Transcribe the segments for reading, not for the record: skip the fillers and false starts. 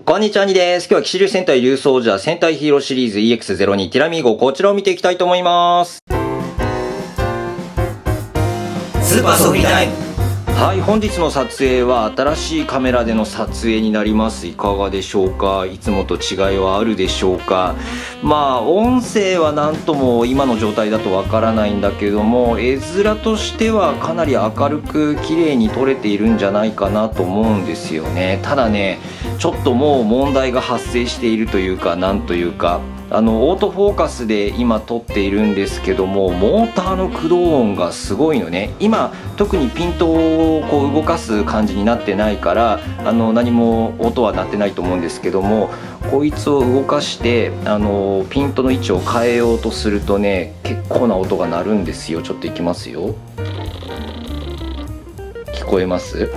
こんにちは、にです。今日は騎士流戦隊竜奏者戦隊ヒーローシリーズ EX02 ティラミーゴ、こちらを見ていきたいと思います。スーパーソフビタイム。はい、本日の撮影は新しいカメラでの撮影になります。いかがでしょうか。いつもと違いはあるでしょうか。音声はなんとも今の状態だとわからないんだけども、絵面としてはかなり明るく綺麗に撮れているんじゃないかなと思うんですよね。ただね、ちょっともう問題が発生しているというか、なんというか、オートフォーカスで今撮っているんですけども、モーターの駆動音がすごいのね。今特にピントをこう動かす感じになってないから、何も音は鳴ってないと思うんですけども、こいつを動かしてピントの位置を変えようとするとね、結構な音が鳴るんですよ。ちょっといきますよ。聞こえます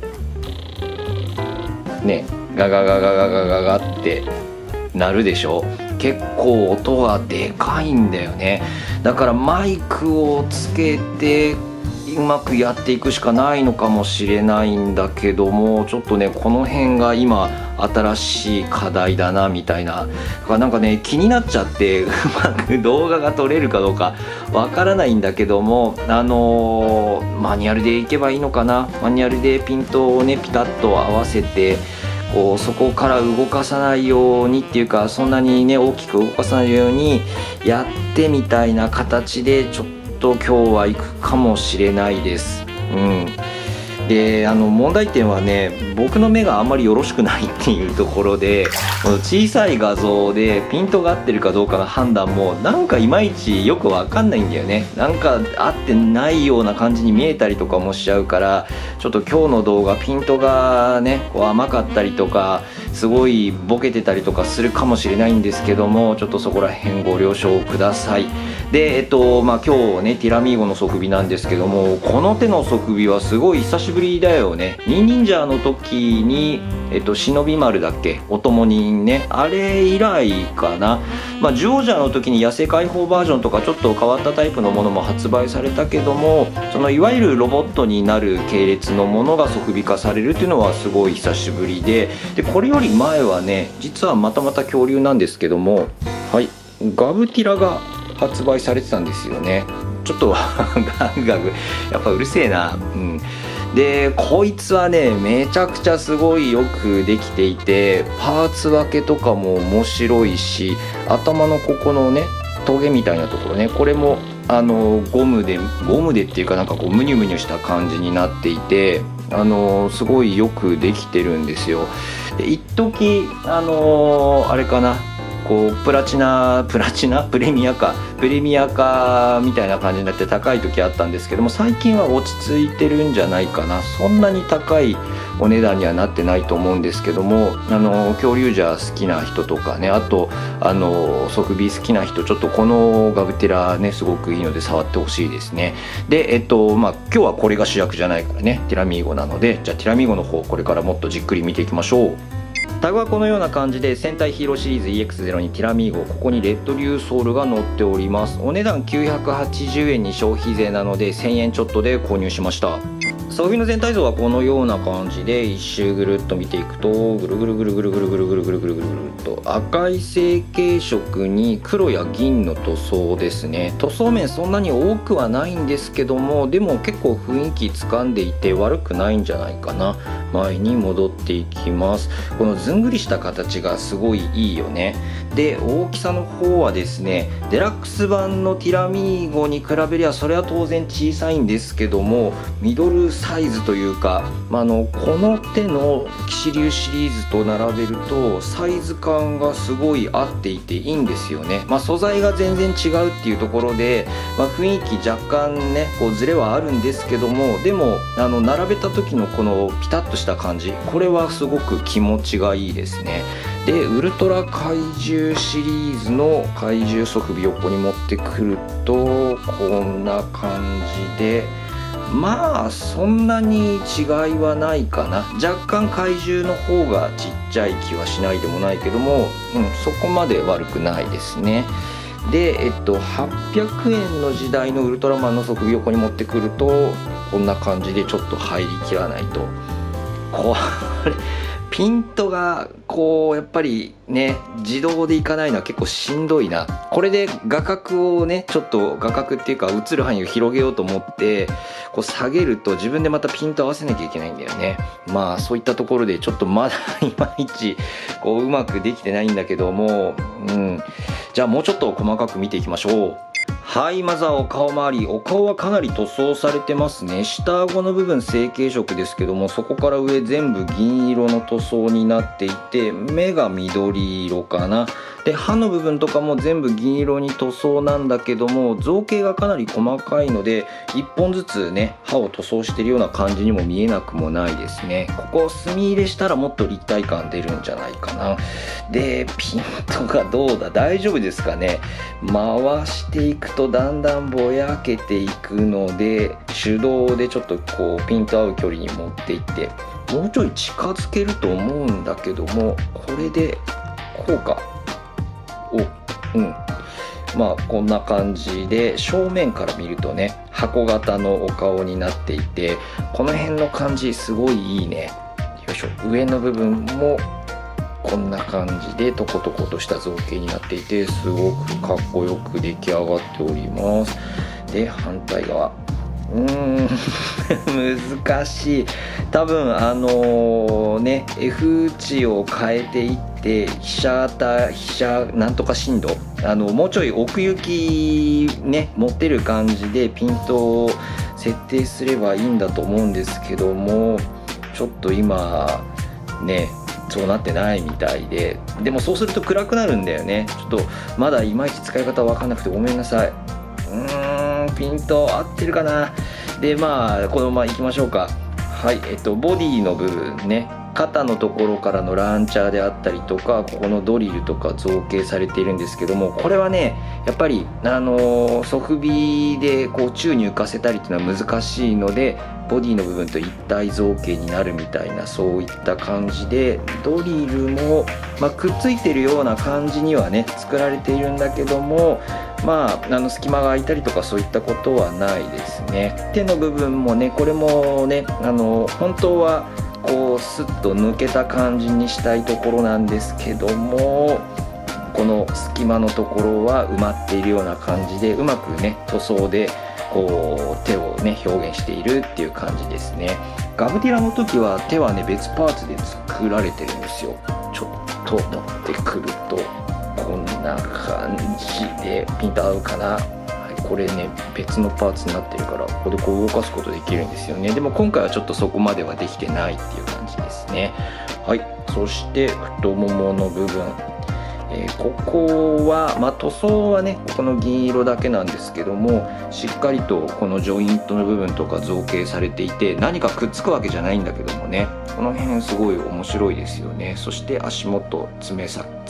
ね。ガガガガガガガガって鳴るでしょ。結構音がでかいんだよね。だからマイクをつけてうまくやっていくしかないのかもしれないんだけども、ちょっとねこの辺が今新しい課題だなみたいな。だからなんかね気になっちゃってうまく動画が撮れるかどうかわからないんだけども、マニュアルでいけばいいのかな。マニュアルでピントをねピタッと合わせて、こうそこから動かさないようにっていうか、そんなにね大きく動かさないようにやってみたいな形でちょっと今日は行くかもしれないです。で問題点はね、僕の目があんまりよろしくないっていうところで、この小さい画像でピントが合ってるかどうかの判断もなんかいまいちよくわかんないんだよね。なんか合ってないような感じに見えたりとかもしちゃうから、ちょっと今日の動画ピントがねこう甘かったりとかすごいボケてたりとかするかもしれないんですけども、ちょっとそこら辺ご了承ください。で今日ねティラミーゴの即尾なんですけども、この手の即尾はすごい久しぶりだよね。ニンニンジャーの時に忍び丸だっけ、お供人ね、あれ以来かな。ジョージャーの時に野生解放バージョンとかちょっと変わったタイプのものも発売されたけども、そのいわゆるロボットになる系列のものが即尾化されるっていうのはすごい久しぶりで、これより前はね実はまた恐竜なんですけども、はい、ガブティラが発売されてたんですよね。ちょっとガグガグやっぱうるせえな。でこいつはねめちゃくちゃすごいよくできていて、パーツ分けとかも面白いし、頭のここのねトゲみたいなところね、これもゴムでっていうか、なんかこうムニュムニュした感じになっていて、すごいよくできてるんですよ。で一時あれかな、こうプレミア化みたいな感じになって高い時あったんですけども、最近は落ち着いてるんじゃないかな。そんなに高いお値段にはなってないと思うんですけども、恐竜じゃ好きな人とかね、あと即尾好きな人、ちょっとこのガブテラねすごくいいので触ってほしいですね。で今日はこれが主役じゃないからね、ティラミーゴなので、じゃあティラミーゴの方これからもっとじっくり見ていきましょう。タグはこのような感じで、戦隊ヒーローシリーズ EX02 ティラミーゴ、ここにレッドリューソウルが載っております。お値段980円に消費税なので1000円ちょっとで購入しました。装備の全体像はこのような感じで、一周ぐるっと見ていくと、ぐるぐるぐるぐるぐるぐるぐるぐるぐるぐるっと赤い成型色に黒や銀の塗装ですね。塗装面そんなに多くはないんですけども、でも結構雰囲気掴んでいて悪くないんじゃないかな。前に戻っていきます。このずんぐりした形がすごいいいよね。で大きさの方はですね、デラックス版のティラミーゴに比べりゃそれは当然小さいんですけども、ミドルサイズというか、この手の騎士流シリーズと並べるとサイズ感がすごい合っていていいんですよね。素材が全然違うっていうところで、雰囲気若干ねこうズレはあるんですけども、でも並べた時のこのピタッとした感じ、これはすごく気持ちがいいですね。でウルトラ怪獣シリーズの怪獣即尾横に持ってくるとこんな感じで、そんなに違いはないかな。若干怪獣の方がちっちゃい気はしないでもないけども、そこまで悪くないですね。で800円の時代のウルトラマンの即尾横に持ってくるとこんな感じでちょっと入りきらないと、これピントがこうやっぱりね自動でいかないのは結構しんどいな。これで画角をねちょっと画角っていうか映る範囲を広げようと思ってこう下げると自分でまたピント合わせなきゃいけないんだよね。まあそういったところでちょっとまだいまいちこううまくできてないんだけども、じゃあもうちょっと細かく見ていきましょう。はい、まずはお顔周り。お顔はかなり塗装されてますね。下顎の部分成型色ですけども、そこから上全部銀色の塗装になっていて、目が緑色かな。で、歯の部分とかも全部銀色に塗装なんだけども、造形がかなり細かいので1本ずつね歯を塗装してるような感じにも見えなくもないですね。ここ墨入れしたらもっと立体感出るんじゃないかな。で、ピントがどうだ、大丈夫ですかね。回していくとだんだんぼやけていくので、手動でちょっとこうピント合う距離に持っていってもうちょい近づけると思うんだけども、これでこうか。まあこんな感じで正面から見るとね箱型のお顔になっていて、この辺の感じすごいいいね。よいしょ。上の部分もこんな感じでトコトコとした造形になっていて、すごくかっこよく出来上がっております。で、反対側難しい。多分F 値を変えていって被写なんとか深度もうちょい奥行きね持ってる感じでピントを設定すればいいんだと思うんですけども、ちょっと今ねそうなってないみたいで、でもそうすると暗くなるんだよね。ちょっとまだいまいち使い方わかんなくてごめんなさい。ピント合ってるかな。で、まあこのままいきましょうか。はい、ボディの部分ね、肩のところからのランチャーであったりとか、ここのドリルとか造形されているんですけども、これはねやっぱりソフビでこう宙に浮かせたりっていうのは難しいので、ボディの部分と一体造形になるみたいな、そういった感じでドリルも、くっついてるような感じにはね作られているんだけども、隙間が空いたりとかそういったことはないですね。手の部分もね、これもね本当はこうスッと抜けた感じにしたいところなんですけども、この隙間のところは埋まっているような感じで、うまくね塗装でこう手をね表現しているっていう感じですね。ガブティラの時は手はね別パーツで作られてるんですよ。ちょっと持ってくるとこんな感じでピント合うかな。これね別のパーツになってるから、ここでこう動かすことできるんですよね。でも今回はちょっとそこまではできてないっていう感じですね。はい、そして太ももの部分、ここは、塗装はねここの銀色だけなんですけども、しっかりとこのジョイントの部分とか造形されていて、何かくっつくわけじゃないんだけどもね、この辺すごい面白いですよね。そして足元、爪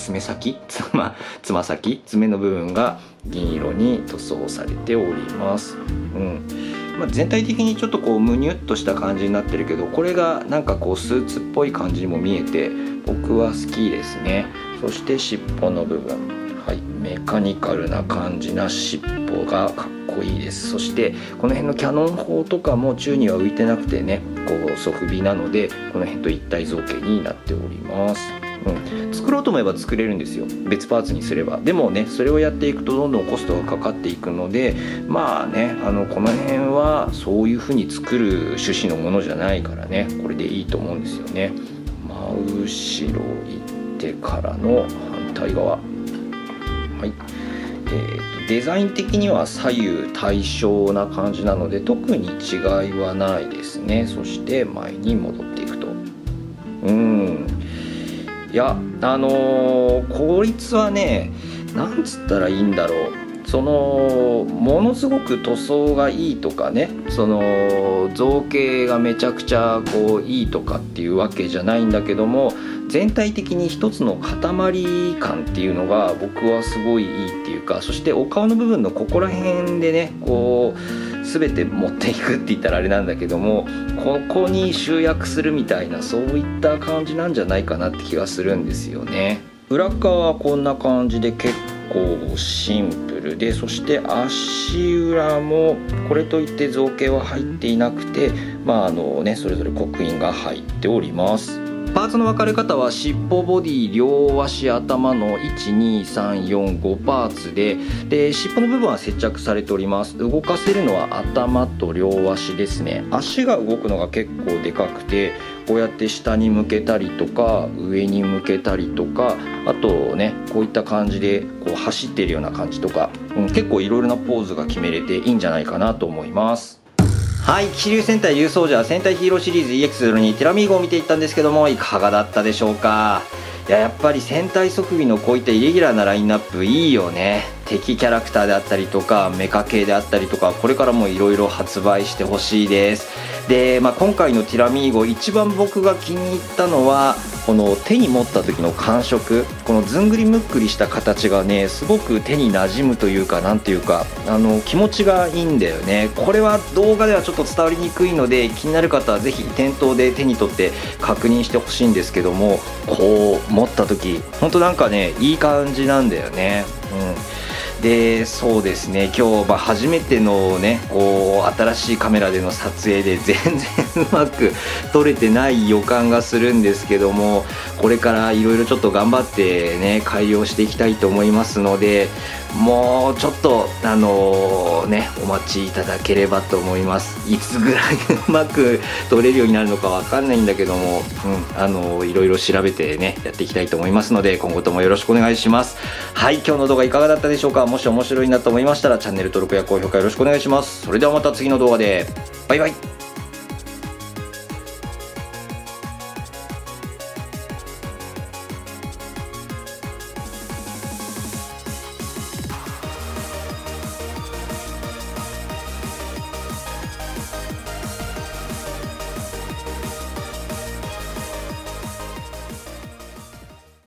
の部分が銀色に塗装されております。全体的にちょっとこうムニュッとした感じになってるけど、これがなんかこうスーツっぽい感じにも見えて僕は好きですね。そして尻尾の部分、はい、メカニカルな感じな尻尾がかっこいいです。そしてこの辺のキャノン砲とかも宙には浮いてなくてね、こうソフビなのでこの辺と一体造形になっております。作ろうと思えば作れるんですよ、別パーツにすれば。でもねそれをやっていくとどんどんコストがかかっていくので、この辺はそういう風に作る趣旨のものじゃないからね、これでいいと思うんですよね。真後ろ行ってからの反対側、はい、デザイン的には左右対称な感じなので特に違いはないですね。そして前に戻っていくと、いや効率はね、なんつったらいいんだろう、ものすごく塗装がいいとかね、造形がめちゃくちゃこういいとかっていうわけじゃないんだけども、全体的に一つの塊感っていうのが僕はすごいいいっていうか、そしてお顔の部分のここら辺でねこう全て持っていくって言ったらあれなんだけども、ここに集約するみたいな、そういった感じなんじゃないかなって気がするんですよね。裏側はこんな感じで結構シンプルで、そして足裏もこれといって造形は入っていなくて、それぞれ刻印が入っております。 パーツの分かれ方は尻尾、ボディ、両足、頭の12345パーツで尻尾の部分は接着されております。動かせるのは頭と両足ですね。足が動くのが結構でかくて、こうやって下に向けたりとか上に向けたりとか、あとねこういった感じでこう走っているような感じとか、結構いろいろなポーズが決めれていいんじゃないかなと思います。はい、気流戦隊竜奏者戦隊ヒーローシリーズ EX02 テラミーゴを見ていったんですけども、いかがだったでしょうか。やっぱり戦隊即尾のこういったイレギュラーなラインナップいいよね。敵キャラクターであったりとかメカ系であったりとか、これからもいろいろ発売してほしいです。で、今回のティラミーゴ一番僕が気に入ったのはこの手に持った時の感触、このずんぐりむっくりした形がねすごく手に馴染むというか、なんていうか気持ちがいいんだよね。これは動画ではちょっと伝わりにくいので、気になる方はぜひ店頭で手に取って確認してほしいんですけども、こう持った時ほんとなんかねいい感じなんだよね。でそうですね、今日初めてのねこう新しいカメラでの撮影で全然うまく撮れてない予感がするんですけども、これからいろいろちょっと頑張ってね改良していきたいと思いますので、もうちょっとお待ちいただければと思います。いつぐらいうまく撮れるようになるのかわかんないんだけども、いろいろ調べてねやっていきたいと思いますので、今後ともよろしくお願いします。はい、今日の動画いかがだったでしょうか。もし面白いなと思いましたらチャンネル登録や高評価よろしくお願いします。それではまた次の動画で。バイバイ。